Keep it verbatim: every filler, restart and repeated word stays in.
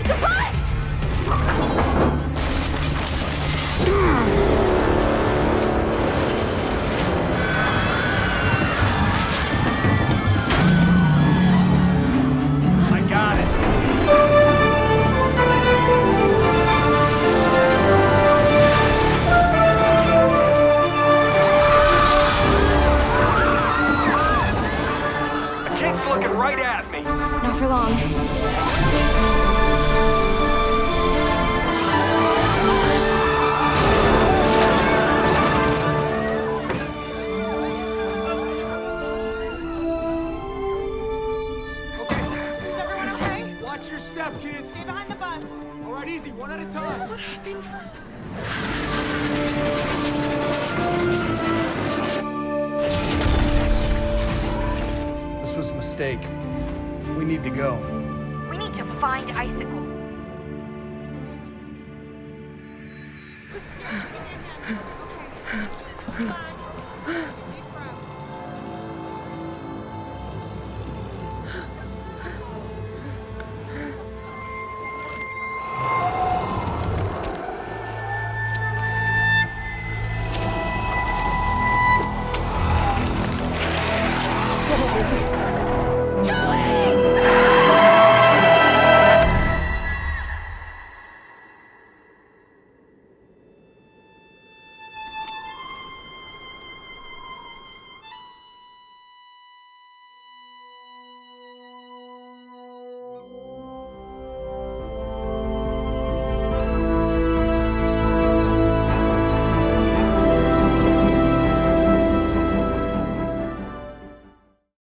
The bus! I got it. The kid's looking right at me. Not for long. Watch your step, kids! Stay behind the bus! All right, easy, one at a time. What happened? This was a mistake. We need to go. We need to find Icicle.